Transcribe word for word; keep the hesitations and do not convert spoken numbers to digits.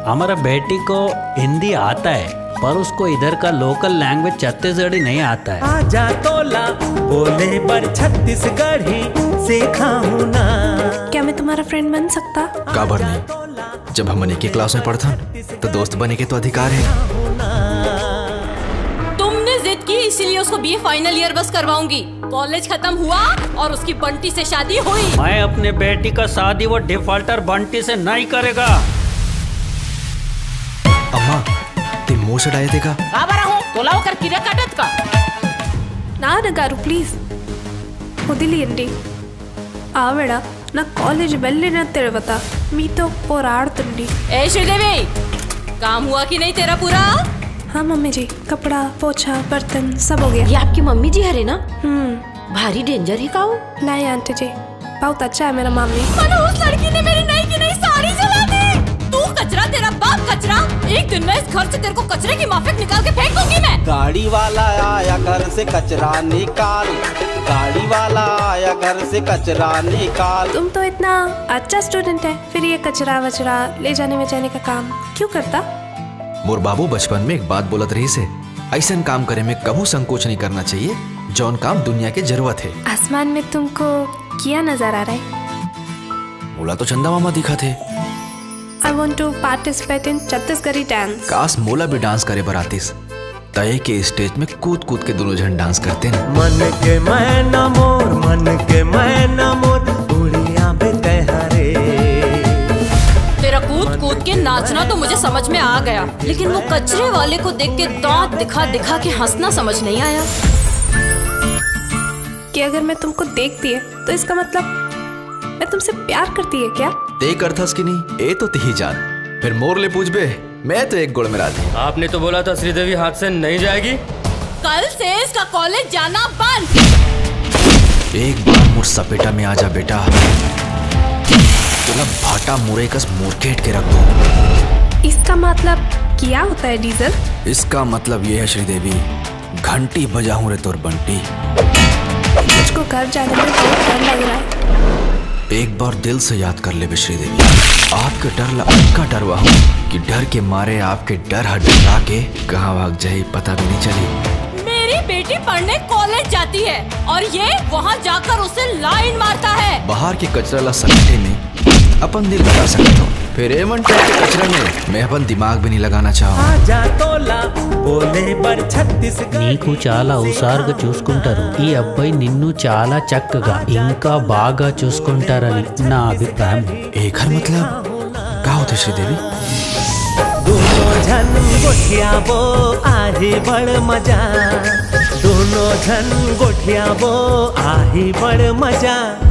हमारा बेटी को हिंदी आता है पर उसको इधर का लोकल लैंग्वेज छत्तीसगढ़ी नहीं आता है। आजा तोला बोले पर छत्तीसगढ़ी सीखा हूँ ना। क्या मैं तुम्हारा फ्रेंड बन सकता? काबर नहीं, जब हम एक ही क्लास में पढ़ता तो दोस्त बने के तो अधिकार है। तुमने जिद की इसीलिए उसको बीए फाइनल ईयर बस करवाऊंगी। कॉलेज खत्म हुआ और उसकी बंटी से शादी हुई। मैं अपने बेटी का शादी वो डिफॉल्टर बंटी से नहीं करेगा। अम्मा ते मुंह से डाये देगा आवारा हूँ तोलाव कर किरे काटत का నా నగారు ప్లీజ్ వదిలేయండి. ఆవిడ నా కాలేజ్ వెళ్ళిన తర్వాత మీతో పోరాడుతుంది. ए श्रीदेवी, काम हुआ कि नहीं तेरा पूरा? हाँ मम्मी जी, कपड़ा पोछा बर्तन सब हो गया. ये आपकी मम्मी जी हरे ना? हम्म. भारी डेंजर ही का हो? नहीं आंटी जी, बहुत अच्छा है मेरा मम्मी. उस लड़की ने मेरी नई की नई साड़ी जला दी. तू कचरा, तेरा बाप कचरा. एक दिन में इस घर से तेरे को कचरे की माफिक निकाल के फेंक दूंगी मैं. गाड़ी वाला आया घर से कचरा निकाल. गाड़ी वाला आया घर से कचरा निकाल. तुम तो इतना अच्छा स्टूडेंट है, फिर ये कचरा वचरा ले जाने में जाने का काम क्यों करता? मोर बाबू बचपन में एक बात बोलत रही से, ऐसा काम करे में कबू संकोच नहीं करना चाहिए जौन काम दुनिया के जरूरत है। आसमान में तुमको क्या नजर आ रहा है? बोला तो चंदा मामा दिखा थे। I want to participate in Chhattisgarhi dance. काश मोला भी डांस करे बरातीस तय के स्टेज में कूद कूद के दोनों जन डांस करते हैं। मन के मैना मोर, मन के मैना मोर, उड़िया बेतहरे. तेरा कूद कूद के नाचना तो मुझे समझ में आ गया, लेकिन वो कचरे वाले को देख के दांत दिखा दिखा के हंसना समझ नहीं आया। कि अगर मैं तुमको देखती है तो इसका मतलब मैं तुमसे प्यार करती है क्या? ते करथस कि नहीं ए तो तिही जान, फिर मोर ले पूछ बे, मैं तो एक गुड़ में राजी। आपने तो बोला था श्रीदेवी हाथ से नहीं जाएगी। कल से इसका कॉलेज जाना बंद। एक बार मुर सपेटा में आजा बेटा, तुला भाटा मुरे कस मुरकेट के रख दो। इसका मतलब क्या होता है डीजल? इसका मतलब ये है श्रीदेवी, घंटी बजाऊं रे तोर बंटी। मुझको घर जाने में बहुत डर लग रहा है। एक बार दिल से याद कर ले बे श्रीदेवी, आपके डर ला का डरवा हूँ कि डर के मारे आपके डर हट डरा के कहाँ भाग जाए पता भी नहीं चली। मेरी बेटी पढ़ने कॉलेज जाती है और ये वहाँ जाकर उसे लाइन मारता है। बाहर के कचरा ला समेटे में अपन दिल लगा सकता हूँ, फिर एमन के कचरा में मैं अपन दिमाग भी नहीं लगाना चाहूँ। आजा तोला बोले पर छत्तीसगढ़ी. నీకు చాలా హుషారుగా చూసుకుంటారు. ఈ అబ్బాయి నిన్ను చాలా చక్కగా ఇంకా బాగా చూసుకుంటారని నా అభిప్రాయం. एक हर मतलब क्या होता है श्रीदेवी? दोनों जन गोठिया वो आही बड़ मजा. दोनों जन गोठिया वो आही बड़ मजा.